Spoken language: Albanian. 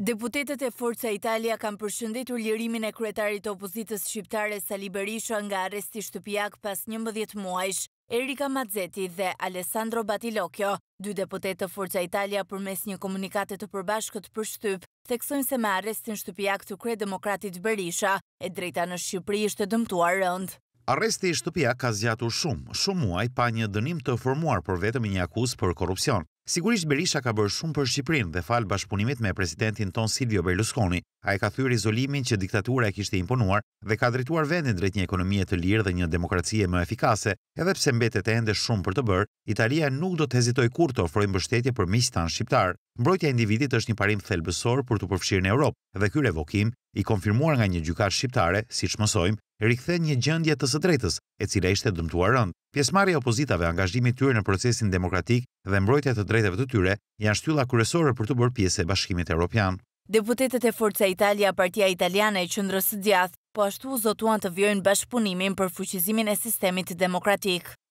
Deputetët e Forca Italia kanë përshëndetur lirimin e kryetarit të opozitës shqiptare Sali Berisha nga arresti shtëpiak pas 11 muajsh. Erika Mazzetti dhe Alessandro Batilocchio, dy deputetë të Forca Italia përmes një komunikate të përbashkët për shtyp, theksojnë se me arrestin shtëpiak të Kryedemokratit Berisha, e drejta në Shqipëri ishte dëmtuar rënd. Arresti i shtëpiak ka zgjatur shumë muaj pa një dënim të formuar por vetëm një akuzë për korrupsion. Sigurisht Berisha ka bërë shumë për Shqipërinë dhe fal bashkëpunimit me presidentin ton Silvio Berlusconi, ai ka thyer izolimin që diktatura e kishte imponuar dhe ka drejtuar vendin drejt një ekonomie të lirë dhe një demokracie më efikase. Edhe pse mbetet ende shumë për të bërë, Italia nuk do të hezitojë kurrë të ofrojë mbështetje për miqtan shqiptar. Mbrojtja e individit është një parim thelbësor për të përfshirë në Europë dhe ky revokim, i konfirmuar nga një gjykatë shqiptare, siç mësojmë, rikthen një gjendje të së drejtës, e cila ishte dëmtuar rënd. Pjesëmarrja e opozitave, angazhimi i tyre në procesin demokratik dhe mbrojtja e drejtave të tyre janë shtylla kryesore për të bërë pjesë e Bashkimit Evropian. Deputetët e Forca Italia, Partia Italiane e Qendrës së Djathtë, po ashtu zotuan të vjojnë bashkëpunimin për fuqizimin e sistemit demokratik.